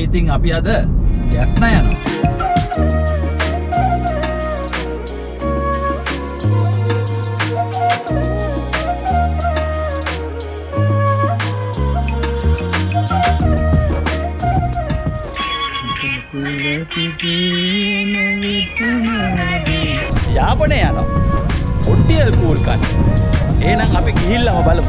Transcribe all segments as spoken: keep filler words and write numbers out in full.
ඉතින් අපි අද ජැෆ්නා යනවා. යාපනයේ යනවා. ඔඩියල් කූල් කන්න. එහෙනම් අපි ගිහිල්ලාම බලමු.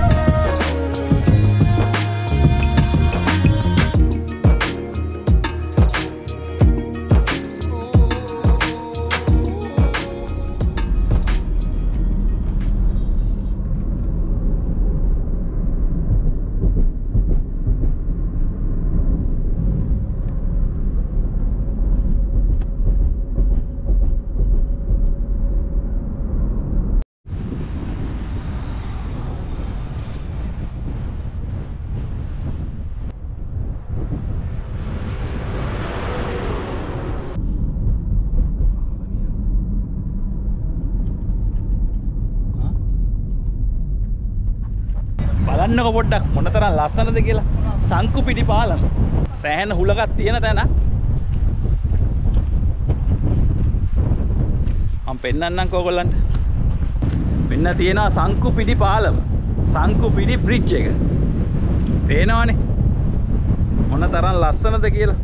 බලන්නකො පොඩ්ඩක් මොනතරම් ලස්සනද කියලා. සංකු පිටි පාලම. සෑහෙන හුලකක් තියෙන තැන. මම පෙන්නන්නම්කෝ ඔයගොල්ලන්ට. මෙන්න තියෙනවා සංකු පිටි පාලම. සංකු පිටි බ්‍රිජ් එක. පේනවනේ. මොනතරම් ලස්සනද කියලා.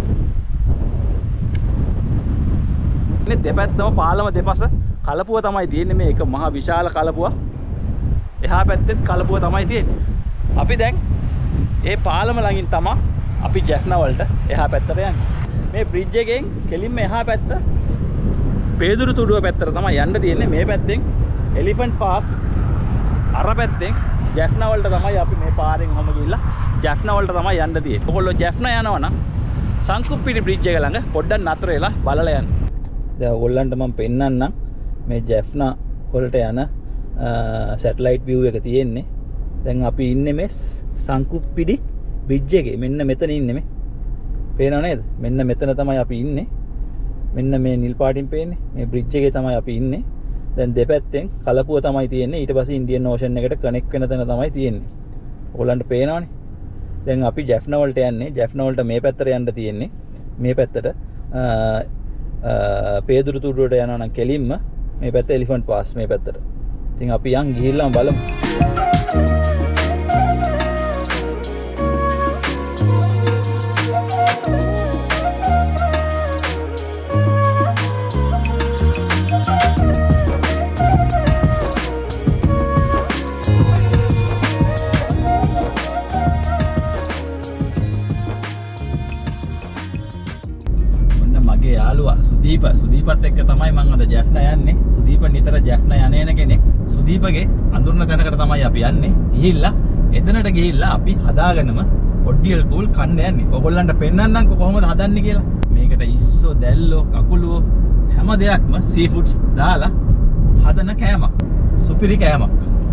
මේ දෙපැත්තම පාලම දෙපස කලපුව තමයි තියෙන්නේ. මේ එක මහා විශාල කලපුවක්. එහා පැත්තෙත් කලපුව තමයි තියෙන්නේ. අපි දැන් ඒ පාලම ළඟින් තමයි අපි ජැෆ්නා වලට එහා පැත්තට යන්නේ. මේ බ්‍රිජ් එකෙන් කෙලින්ම එහා පැත්ත පේදුරු තුඩුව පැත්තට තමයි යන්න තියෙන්නේ. මේ පැත්තෙන් එලිෆන්ට් පාස් අර පැත්තෙන් ජැෆ්නා වලට තමයි අපි මේ පාරෙන් ඔහම ගිහිල්ලා ජැෆ්නා වලට තමයි යන්න තියෙන්නේ. ඔයගොල්ලෝ ජැෆ්නා යනවා නම් සංකුප්පිටි බ්‍රිජ් එක ළඟ පොඩ්ඩක් නතර වෙලා බලලා යන්න. දැන් ඔයගොල්ලන්ට මම පෙන්නන්නම් මේ ජැෆ්නා වලට යන සැටලයිට් view එක තියෙන්නේ. දැන් අපි ඉන්නේ මේ සංකුප්පිඩි බ්‍රිජ් එකේ. මෙන්න මෙතන ඉන්නේ මේ. පේනව නේද? මෙන්න මෙතන තමයි අපි ඉන්නේ. මෙන්න මේ නිල් පාටින් පේන්නේ. මේ බ්‍රිජ් එකේ තමයි අපි ඉන්නේ. දැන් දෙපැත්තෙන් කලපුව තමයි තියෙන්නේ. ඊට පස්සේ ඉන්දියන් ඕෂන් එකට කනෙක්ට් වෙන තැන තමයි තියෙන්නේ. ඔයගොල්ලන්ට පේනවනේ. දැන් අපි ජැෆ්නා වලට යන්නේ. ජැෆ්නා වලට මේ පැත්තට යන්න තියෙන්නේ. මේ පැත්තට පේදුරු තුඩුවට යනවා නම් කෙලින්ම මේ පැත්ත එලිෆන්ට් පාස් මේ පැත්තට. ඉතින් අපි යන් ගිහිල්ලාම බලමු. මගේ යාළුවා සුදීප සුදීපත් එක්ක තමයි මම අද ජැෆ්නා යන්නේ. සුදීප නිතර ජැෆ්නා යන එන කෙනෙක්. සුදීපගේ අඳුරන තැනකට තමයි අපි යන්නේ. ගිහිල්ලා එතනට ගිහිල්ලා අපි හදාගෙනම ඔඩියල් කූල් කන්න යන්නේ. ඔයගොල්ලන්ට පෙන්නන්නම්කො කොහොමද හදන්නේ කියලා. මේකට ඉස්සෝ දැල්ලෝ කකුලුව හැම දෙයක්ම සී ෆුඩ්ස් දාලා හදන කෑමක්. සුපිරි කෑමක්.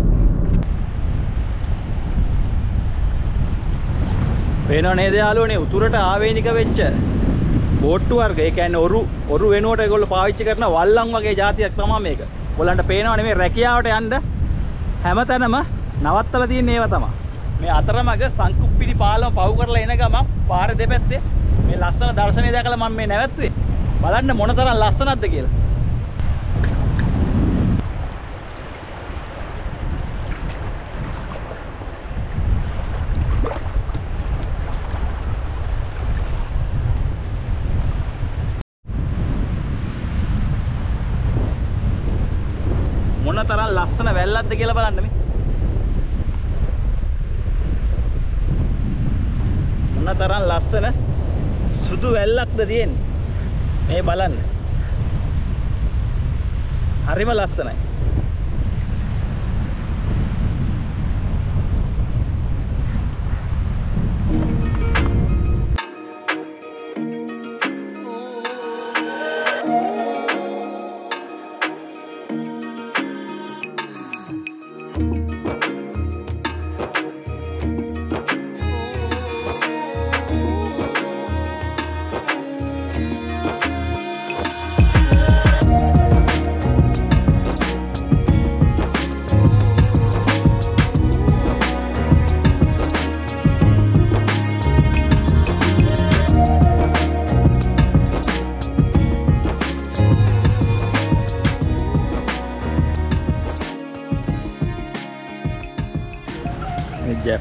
පේනව නේද යාළුවනේ උතුරට ආවේනික වෙච්ච බෝට්ටු වර්ග. ඒ කියන්නේ ඔරු ඔරු වෙනුවට ඒගොල්ලෝ පාවිච්චි කරන වල්ලම් වගේ જાතියක් තමයි මේක. ඔයගොල්ලන්ට පේනවනේ මේ රැකියාවට යන්න හැමතැනම නවත්තලා තියෙන ඒවා තමයි. මේ අතරමඟ සංකුප්පිටි පාලම පහු කරලා එන ගම පාර දෙපැත්තේ මේ ලස්සන දර්ශනය දැකලා මම මේ නැවැත්තුවේ. බලන්න මොනතරම් ලස්සනක්ද කියලා. මොනතරම් ලස්සන වැල්ලක්ද කියලා බලන්න මේ. මොනතරම් ලස්සන සුදු වැල්ලක්ද තියෙන්නේ. මේ බලන්න. හරිම ලස්සනයි.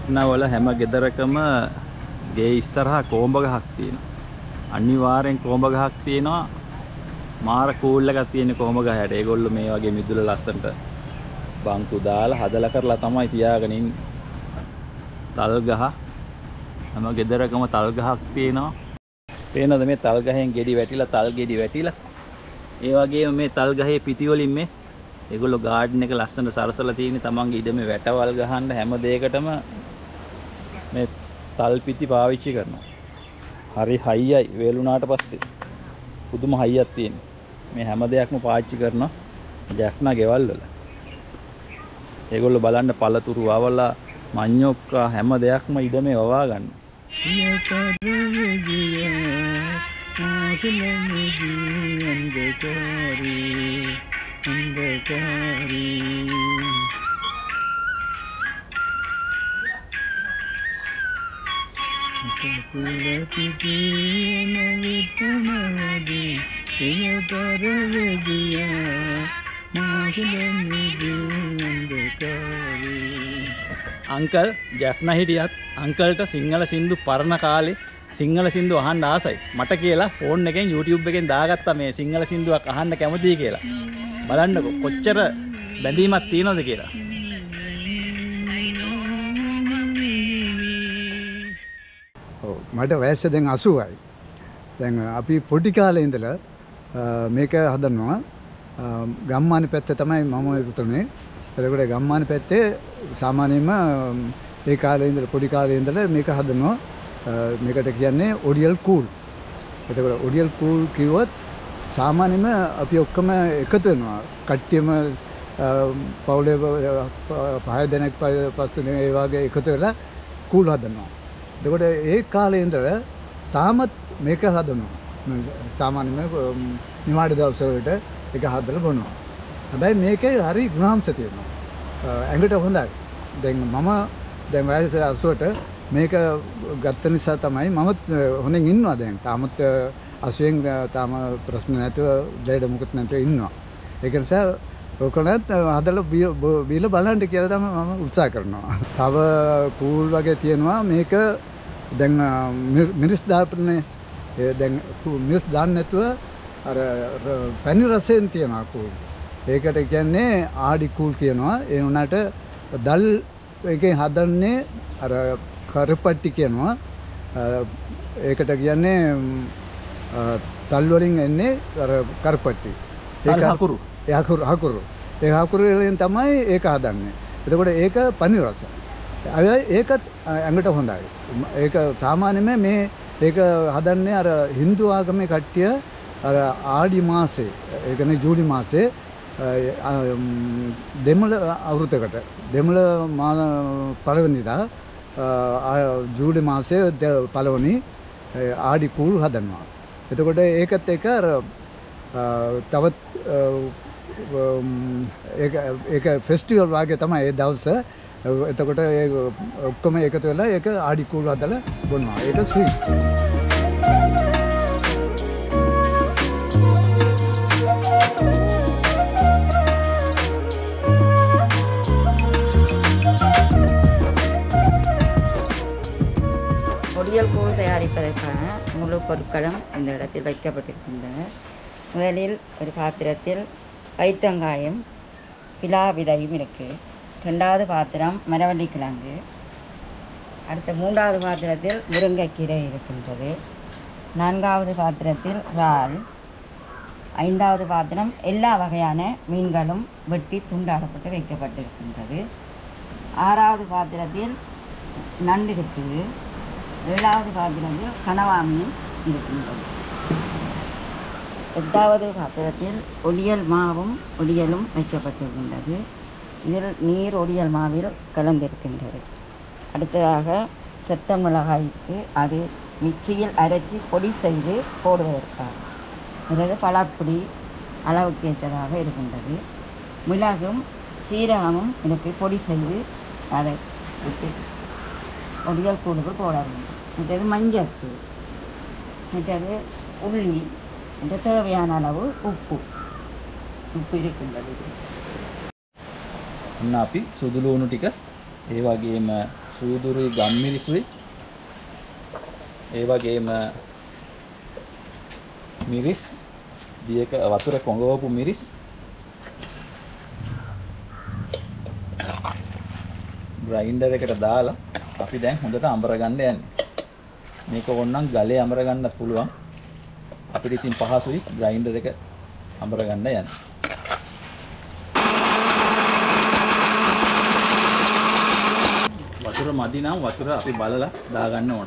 ජැෆ්නා වල හැම ගෙදරකම ගේ ඉස්සරහා කොඹ ගහක් තියෙනවා. අනිවාර්යෙන් කොඹ ගහක් තියෙනවා. මාර කූල් එකක් තියෙන කොඹ ගහයට. ඒගොල්ලෝ මේ වගේ මිදුල ලස්සනට බංකු දාලා හදලා කරලා තමයි තියාගෙන ඉන්නේ. තල් ගහ හැම ගෙදරකම තල් ගහක් තියෙනවා. පේනවද මේ තල් ගහෙන් ගෙඩි වැටිලා තල් ගෙඩි වැටිලා. ඒ වගේම මේ තල් ගහේ පිටි වලින් මේ ඒගොල්ලෝ ගාඩන් එක ලස්සනට සරසලා තියෙන්නේ තමන්ගේ ඉඩමේ වැටවල් ගහන්න හැම දෙයකටම මේ තල් පිටි පාවිච්චි කරනවා. හරි හයියයි වේලුණාට පස්සේ පුදුම හයියක් තියෙනවා. මේ හැම දෙයක්ම පාවිච්චි කරනවා ජැෆ්නා ගෙවල් වල. ඒගොල්ලෝ බලන්න පළතුරු වවලා මඤ්ඤොක්කා හැම දෙයක්ම ඉඩමේ වවා ගන්න. අංකල් ජැෆ්නා හිටියත් අංකල්ට සිංහල සින්දු පරණ කාලේ සිංහල සින්දු අහන්න ආසයි. මට කියලා ෆෝන් එකෙන් YouTube එකෙන් දාගත්තා මේ සිංහල සින්දුවක් අහන්න කැමතියි කියලා. බලන්නකො කොච්චර බැඳීමක් තියෙනවද කියලා. ඔව් මට වයස දැන් අසූවයි. දැන් අපි පොඩි කාලේ ඉඳලා මේක හදනවා. ගම්මාන පැත්තේ තමයි මම ඉපදුනේ. එතකොට ගම්මාන පැත්තේ සාමාන්‍යයෙන්ම ඒ කාලේ ඉඳලා පොඩි කාලේ ඉඳලා මේක හදනවා. මේකට කියන්නේ ඔඩියල් කූල්. එතකොට ඔඩියල් කූල් කිව්වොත් සාමාන්‍යයෙන්ම අපි ඔක්කොම එකතු වෙනවා. කට්ටියම පවුලේ පහ දෙනෙක් පස් දෙනෙක් ඒ වගේ එකතු වෙලා කූල් හදනවා. එතකොට ඒ කාලේ ඉඳලා තාමත් මේක හදනවා. සාමාන්‍යයෙන්ම නිවාඩු දවස් වලට ඒක හදලා බොනවා. හැබැයි මේකේ හරි ගුණාංශ තියෙනවා. ඇඟට හොඳයි. දැන් මම දැන් වයස අසූවට මේක ගත්ත නිසා තමයි මමත් හොඳින් ඉන්නවා දැන්. තාමත් අසුවෙන් තාම ප්‍රශ්න නැතුව දෙයට මුකුත් නැතුව ඉන්නවා. ඒක නිසා ඔකලත් හදලා බීලා බලන්න කියලා තමයි මම උත්සාහ කරනවා. තව කූල් වගේ තියෙනවා මේක දැන් මිරිස් දාපනේ දැන් මිරිස් දාන්න නැතුව අර පැණි රසයෙන් තියනවා කූල්. ඒකට කියන්නේ ආඩි කූල් කියනවා. ඒ වුණාට දල් එකෙන් හදන්නේ අර කරපට්ටි කියනවා. ඒකට කියන්නේ තල් වලින් එන්නේ අර කරපට්ටි. ඒක හකුරු. ඒ හකුරු හකුරු. ඒ හකුරු වලින් තමයි ඒක හදන්නේ. එතකොට ඒක පැණි රස. ඒකත් ඇඟට හොඳයි. ඒක සාමාන්‍යයෙන් මේ ඒක හදන්නේ අර Hindu ආගමේ කට්ටිය අර ආඩි මාසේ ඒ කියන්නේ ජූලි මාසේ දෙමළ අවුරුද්දකට දෙමළ පළවෙනිදා ජූලි මාසේ පළවෙනි ආඩි කූල් හදනවා. එතකොට ඒකත් එක අර තවත් ඒක ඒක ෆෙස්ටිවල් වගේ තමයි ඒ දවස. එතකොට ඒ ඔක්කොම එකතු වෙලා ඒක ආඩි කූල් හදලා බොනවා. ඒක ස්වීට්. ஒடியல் கூழ் தயாரிப்பதற்கான முழு பொருட்களும் இந்த இடத்தில் வைக்கப்பட்டிருக்கின்றன. முதலில் ஒரு பாத்திரத்தில் வைத்தங்காயம் பிலா விதையும் இருக்குது. ரெண்டாவது பாத்திரம் மரவள்ளி கிழங்கு. அடுத்த மூன்றாவது பாத்திரத்தில் முருங்கைக்கீரை இருக்கின்றது. நான்காவது பாத்திரத்தில் இறால். ஐந்தாவது பாத்திரம் எல்லா வகையான மீன்களும் வெட்டி துண்டாடப்பட்டு வைக்கப்பட்டிருக்கின்றது. ஆறாவது பாத்திரத்தில் நண்டு இருக்குது. ஏழாவது பாத்திரத்தில் கனவா மீன் இருக்கின்றது. எட்டாவது பாத்திரத்தில் ஒடியல் மாவும் ஒடியலும் வைக்கப்பட்டிருக்கின்றது. இதில் நீர் ஒடியல் மாவில் கலந்திருக்கின்றது. அடுத்ததாக செத்த மிளகாய்க்கு அது மிக்சியில் அரைச்சி பொடி செய்து போடுவதற்காக. பிறகு பலாப்பொடி அளவுக்கு ஏற்றதாக இருக்கின்றது. மிளகும் சீரகமும் எனக்கு பொடி செய்து அதை விட்டு ஒடியல் கூழுக்கு போட வேண்டும். மற்றது மஞ்சள் தூள், மற்றது உள்ளி, மற்ற தேவையான அளவு உப்பு උපු ඉරිකුණද අන්න අපි සුදු ලුණු ටික ඒ වගේම සුදුරුයි ගම්මිරිසුයි ඒ වගේම මිරිස් දියක වතුර කොඟවපු මිරිස් ග්‍රයින්ඩර් එකට දාලා අපි දැන් හොඳට අඹර ගන්න යන්නේ. මේක ඕනනම් ගලේ අඹර ගන්නත් පුළුවන්. අපිට ඉතින් පහසුයි ග්‍රයින්ඩර් එක අඹර ගන්න යන්නේ. වතුර මදි නම් වතුර අපි බලලා දා ගන්න ඕන.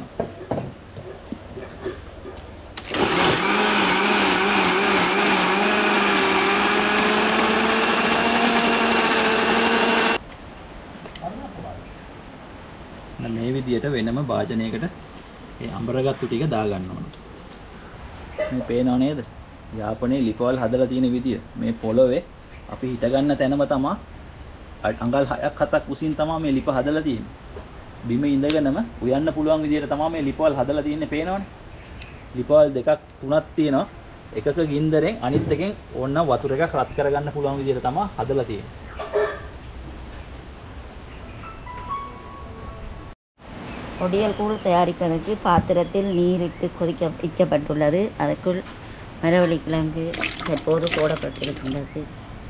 මේ විදියට වෙනම වාජනයකට මේ අඹරගත්තු ටික දා ගන්න ඕන. මේ පේනව නේද? යාපනයේ ලිපවල් හදලා තියෙන විදිය. මේ පොළොවේ අපි හිට ගන්න තැනම තමයි අඟල් හයක් හතක් උසින් තමයි මේ ලිප හදලා තියෙන්නේ. බිම ඉඳගෙනම උයන්න පුළුවන් විදියට තමයි මේ ලිපවල් හදලා තියෙන්නේ පේනවනේ. ලිපවල් දෙකක් තුනක් තියෙනවා. එකක ගින්දරෙන් අනිත් එකෙන් ඕන්න වතුර එකක් රත් කරගන්න පුළුවන් විදියට තමයි හදලා තියෙන්නේ. ஒடியல் கூழ் தயாரிப்பதற்கு பாத்திரத்தில் நீரிட்டு கொதிக்க வைக்கப்பட்டுள்ளது. அதற்குள் மரவள்ளி கிழங்கு தற்போது போடப்பட்டிருக்கின்றது.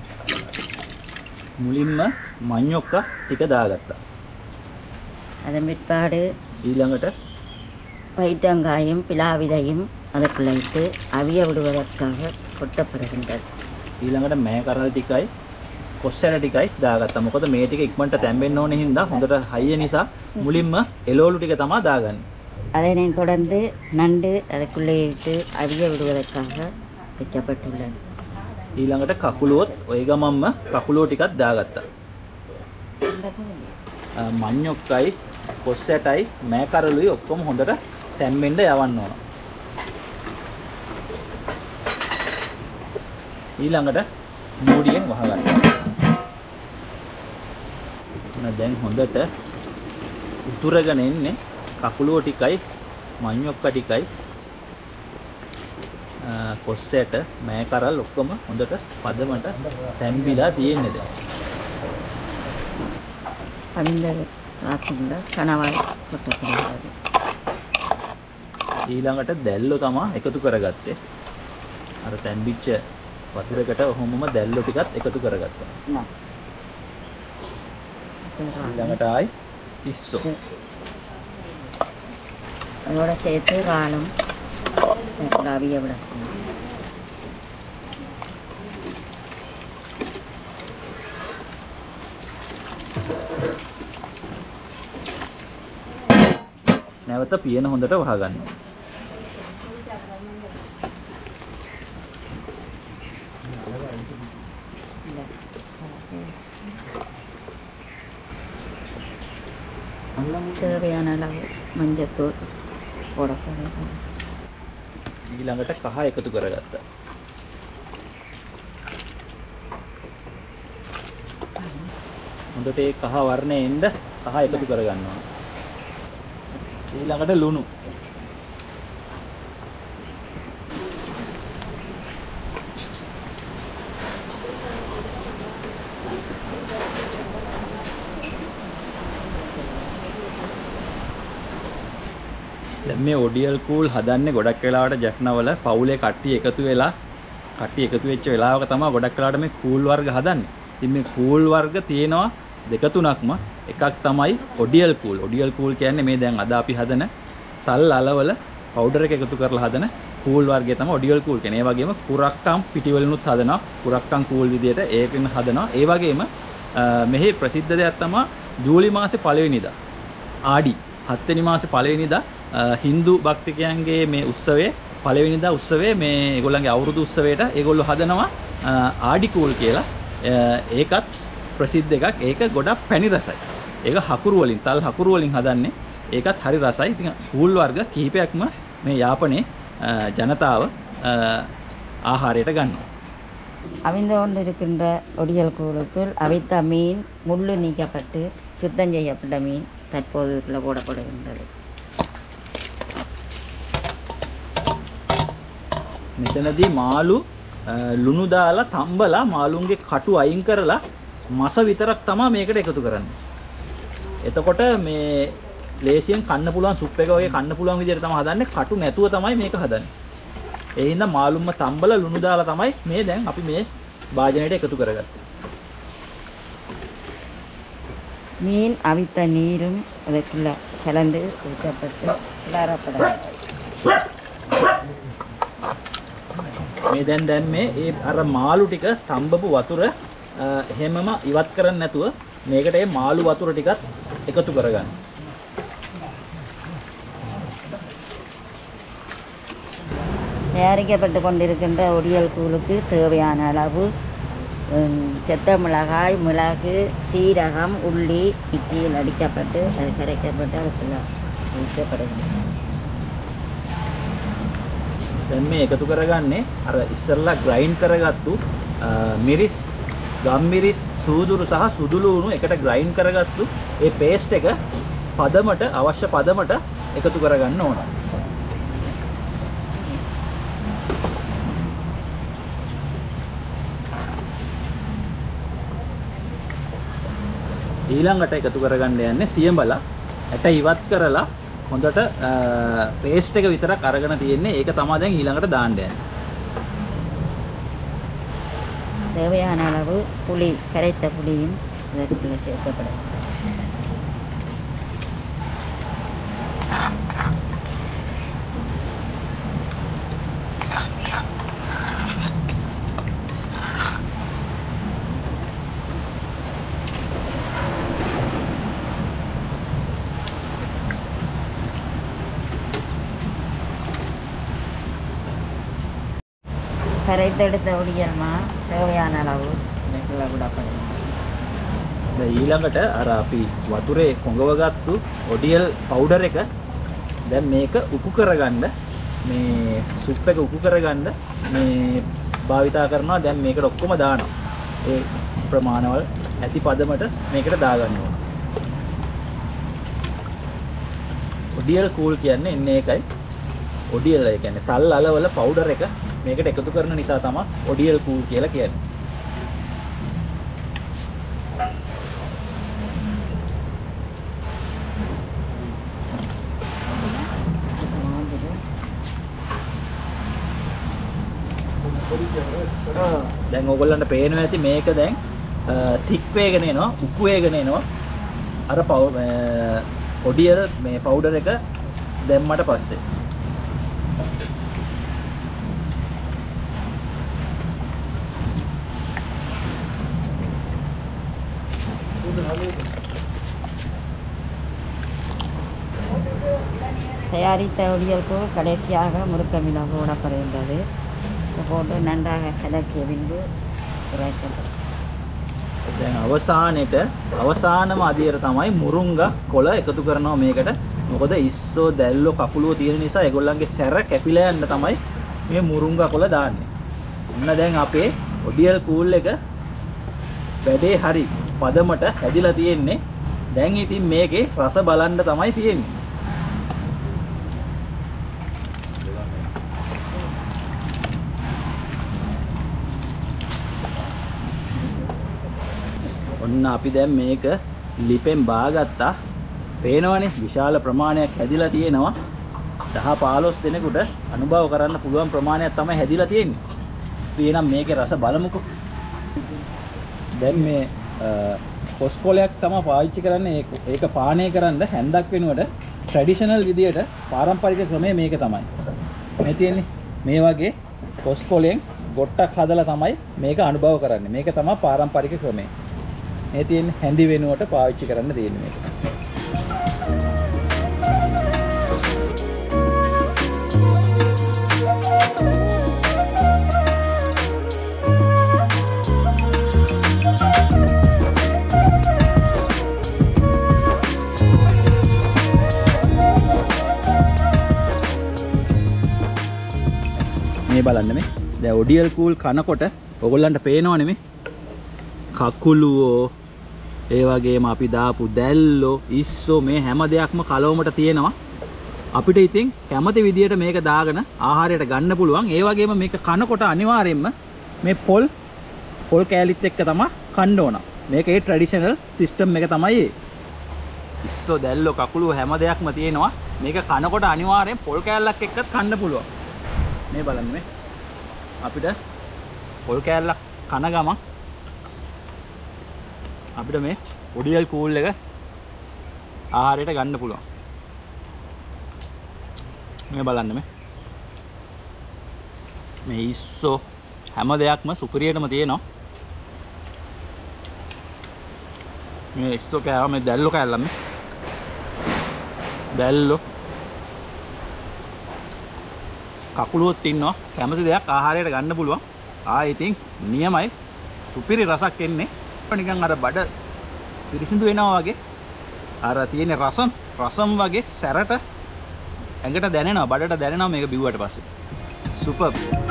මුලින්ම මඤ්ඤොක්ක ටික දාගත්තා. அதன் பிற்பாடு ඊළඟට பயிற்றங்காயும் பிலாவிதையும் அதற்குள் வைத்து அவிய விடுவதற்காக கொட்டப்படுகின்றது. ඊළඟට මෑ කරල් ටිකයි කොස්සැර ටිකයි දාගත්තා. මොකද මේ ටික ඉක්මනට තැම්බෙන්න ඕනේ හින්දා හොඳට හයිය නිසා මුලින්ම එළවලු ටික තමයි දාගන්නේ. அதனைத் தொடர்ந்து நண்டு அதற்குள்ளே இட்டு அவிய விடுவதற்காக வைக்கப்பட்டுள்ளது. ඊළඟට කකුලුවත් ඔය ගමම්ම කකුලුව ටිකක් දාගත්තා. මඤ්ඤොක්කයි කොස්සැටයි මෑ කරලුයි ඔක්කොම හොඳට තැම්බෙන්න යවන්න ඕන. ඊළඟට මූඩියෙන් වහගන්න. දැන් හොඳට උතුරගෙන එන්නේ කකුලුව ටිකයි මඤ්ඤොක්ක ටිකයි කොස්සැට මෑ කරල් ඔක්කොම හොඳට පදමට තැම්බිලා තියෙන්නේ දැන්. பந்தல் ராக்குள்ள கணவாய் கொட்டப்படுகிறது. ඊළඟට දැල්ලෝ තමයි එකතු කරගත්තේ. අර තැම්බිච්ච වතුරකට ඔහොමම දැල්ලෝ ටිකත් එකතු කරගත්තා. ඊළඟට ආයි පිස්සෝ. அதோட சேர்த்து ராளும் அவிய விடணும். නැවත පියන හොඳට වහගන්න. தேவையான அளவு மஞ்சத்தூள் போடப்படுகிறது. ඊළඟට කහ එකතු කරගත්තා. හොඳට ඒ කහ වර්ණය එන්න කහ එකතු කරගන්නවා. ඊළඟට ලුණු. දැන් මේ ඔඩියල් කූල් හදන්නේ ගොඩක් වෙලාවට ජැෆ්නාවල පවුලේ කට්ටිය එකතු වෙලා කට්ටිය එකතු වෙච්ච වෙලාවක තමයි ගොඩක් වෙලාවට මේ කූල් වර්ග හදන්නේ. ඉතින් මේ කූල් වර්ග තියෙනවා දෙක තුනක්ම. එකක් තමයි ඔඩියල් කූල්. ඔඩියල් කූල් කියන්නේ මේ දැන් අද අපි හදන තල් අලවල පවුඩර් එක එකතු කරලා හදන කූල් වර්ගය තමයි ඔඩියල් කූල් කියන්නේ. ඒ වගේම කුරක්කම් පිටි වලිනුත් හදනවා. කුරක්කම් කූල් විදියට ඒකෙන් හදනවා. ඒ වගේම මෙහි ප්‍රසිද්ධ දෙයක් තමයි ජූලි මාසේ පළවෙනිදා ආඩි හත් වෙනි මාසේ පළවෙනිදා හින්දු භක්තිකයන්ගේ මේ උත්සවයේ පළවෙනිදා උත්සවයේ මේ ඒගොල්ලන්ගේ අවුරුදු උත්සවයට ඒගොල්ලෝ හදනවා ආඩි කූල් කියලා. ඒකත් ප්‍රසිද්ධ එකක්. ඒක ගොඩක් පැණි රසයි. ඒක හකුරු වලින් තල් හකුරු වලින් හදන්නේ. ඒකත් හරි රසයි. ඉතින් කූල් වර්ග කීපයක්ම මේ යාපනයේ ජනතාව ආහාරයට ගන්නවා. அவிந்து கொண்டிருக்கின்ற ஒடியல் கூழுக்குள் அவித்த மீன் முள்ளு நீக்கப்பட்டு சுத்தம் செய்யப்பட்ட மீன் தற்போது இதுக்குள்ள போடப்படுகின்றது. මෙතනදී මාළු ලුණු දාලා තම්බලා මාළුන්ගේ කටු අයින් කරලා මස විතරක් තමයි මේකට එකතු කරන්නේ. එතකොට මේ ලේසියෙන් කන්න පුළුවන් සුප් එක වගේ කන්න පුළුවන් විදිහට තමයි හදන්නේ. කටු නැතුව තමයි මේක හදන්නේ. ඒ හින්දා මාළුම්ම තම්බල ලුණු දාලා තමයි මේ දැන් අපි මේ භාජනයට එකතු කරගත්තේ. மீன் அவித்த நீரும் அதுக்குள்ள கலந்து ஊற்றப்பட்டு கிளறப்பட මේ දැන් දැන් මේ ඒ අර මාළු ටික තම්බපු වතුර හැමම ඉවත් කරන්නේ නැතුව මේකට මේ මාළු වතුර ටිකත් එකතු කරගන්න. தயாரிக்கப்பட்டு கொண்டிருக்கின்ற ஒடியல் கூழுக்கு தேவையான அளவு செத்த மிளகாய் மிளகு சீரகம் உள்ளி மிக்சியில் அடிக்கப்பட்டு அது கரைக்கப்பட்டு அதுக்குள்ள ஊற்றப்படுகிறது. දැන් මේ එකතු කරගන්නේ අර ඉස්සෙල්ලා ග්‍රයින්ඩ් කරගත්තු මිරිස්, ගම්මිරිස්, සූදුරු සහ සුදුලුණු එකට ග්‍රයින්ඩ් කරගත්තු ඒ පේස්ට් එක පදමට අවශ්‍ය පදමට එකතු කරගන්න ඕන. ඊළඟට එකතු කරගන්න යන්නේ සියඹලා ඇට ඉවත් කරලා හොඳට පේස්ට් එක විතරක් අරගෙන තියෙන්නේ. ඒක තමයි දැන් ඊළඟට දාන්න යන්නේ. தேவையான அளவு புளி கரைத்த புளியும் இதற்குள்ள சேர்க்கப்படும். கரைத்தெடுத்த ஒடியல்மா தேவையான அளவு இதுக்குள்ள விடப்படும். දැන් ඊළඟට අර අපි වතුරේ කොඟවගත්තු ඔඩියල් පවුඩර් එක දැන් මේක උකු කරගන්න මේ සුප් එක උකු කරගන්න මේ භාවිතා කරනවා. දැන් මේකට ඔක්කොම දානවා. ඒ ප්‍රමාණවල ඇති පදමට මේකට දාගන්න ඕන. ඔඩියල් කූල් කියන්නේ එන්නේ ඒකයි. ඔඩියල් ඒ කියන්නේ තල් අලවල පවුඩර් එක මේකට එකතු කරන නිසා තමයි ඔඩියල් කූල් කියලා කියන්නේ. දැන් ඕගොල්ලන්ට පේනවා ඇති මේක දැන් thick වේගන එනවා, උකු වේගන එනවා. අර ඔඩියල් මේ පවුඩර් එක දැම්මට පස්සේ தயாரித்த ஒடியல் கூழ் கடைசியாக முறுக்க மிளகு போடப்படுகின்றது. போட்டு நன்றாக கலக்கிய பின்பு குறைக்கப்படும். දැන් අවසානෙට අවසානම අදියර තමයි මුරුංගා කොළ එකතු කරනවා මේකට. මොකද ඉස්සෝ දැල්ලෝ කකුලෝ තියෙන නිසා ඒගොල්ලන්ගේ සැර කැපිලා යන්න තමයි මේ මුරුංගා කොළ දාන්නේ. ඔන්න දැන් අපේ ඔඩියල් කූල් එක වැඩේ හරි පදමට හැදිලා තියෙන්නේ. දැන් ඉතින් මේකේ රස බලන්න තමයි තියෙන්නේ. ඔන්න අපි දැන් මේක ලිපෙන් බාගත්තා. පේනවනේ විශාල ප්‍රමාණයක් හැදිලා තියෙනවා. දහ පහළොස් දෙනෙකුට අනුභව කරන්න පුළුවන් ප්‍රමාණයක් තමයි හැදිලා තියෙන්නේ. අපි එනම් මේකේ රස බලමුකෝ. දැන් මේ කොස්කොලයක් තමයි පාවිච්චි කරන්නේ. ඒක පානය කරන්න හැන්දක් වෙනුවට ට්‍රැඩිෂනල් විදියට පාරම්පරික ක්‍රමය මේක තමයි. මේ තියෙන්නේ මේ වගේ කොස්කොලෙන් ගොට්ටක් හදලා තමයි මේක අනුභව කරන්නේ. මේක තමයි පාරම්පරික ක්‍රමය. මේ තියෙන්නේ හැඳි වෙනුවට පාවිච්චි කරන්න තියෙන්නේ මේක. මේ බලන්න මේ දැන් ඔඩියල් කූල් කනකොට ඔයගොල්ලන්ට පේනවනේ මේ කකුලුවෝ ඒ වගේම අපි දාපු දැල්ලෝ ඉස්සෝ මේ හැම දෙයක්ම කලවමට තියෙනවා. අපිට ඉතින් කැමති විදියට මේක දාගෙන ආහාරයට ගන්න පුළුවන්. ඒ වගේම මේක කනකොට අනිවාර්යයෙන්ම මේ පොල් පොල් කෑලිත් එක්ක තමයි කන්න ඕන. මේක ඒ ට්‍රැඩිෂනල් සිස්ටම් එක තමයි ඒ. ඉස්සෝ දැල්ලෝ කකුළු හැම දෙයක්ම තියෙනවා. මේක කනකොට අනිවාර්යෙන් පොල් කෑල්ලක් එක්කත් කන්න පුළුවන්. මේ බලන්න මේ. අපිට පොල් කෑල්ලක් කන ගමන් අපිට මේ ඔඩියල් කූල් එක ආහාරයට ගන්න පුළුවන්. මේ බලන්න මේ. මේ ඉස්සෝ හැම දෙයක්ම සුපිරියටම තියෙනවා. මේ ඉස්සෝ කෑවා මේ දැල්ලෝ කෑල්ලම මේ. දැල්ලෝ කකුලුවත් ඉන්නවා. කැමති දෙයක් ආහාරයට ගන්න පුළුවන්. ආ ඉතින් නියමයි. සුපිරි රසක් එන්නේ. නිකන් අර බඩ පිරිසිදු වෙනවා වගේ. අර තියෙන රසම් රසම් වගේ සැරට ඇඟට දැනෙනවා. බඩට දැනෙනවා මේක බිව්වට පස්සේ. සුපර්.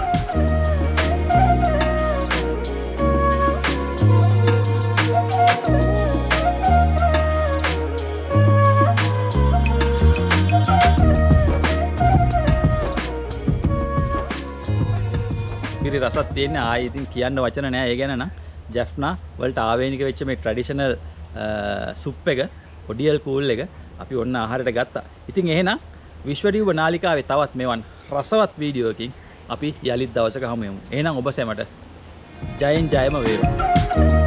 පිරි රසක් තියෙන ආයි ඉතින් කියන්න වචන නෑ ඒ ගැන නම් ජැෆ්නා වලට ආවේනික වෙච්ච මේ ට්‍රැඩිෂනල් සුප් එක ඔඩියල් කූල් එක අපි ඔන්න ආහාරයට ගත්තා. ඉතින් එහෙනම් විශ්වදීප නාලිකාවේ තවත් මෙවන් රසවත් වීඩියෝකින් අපි යලිත් දවසක හමු වෙමු. එහෙනම් ඔබ සැමට ජයෙන් ජයම වේවා.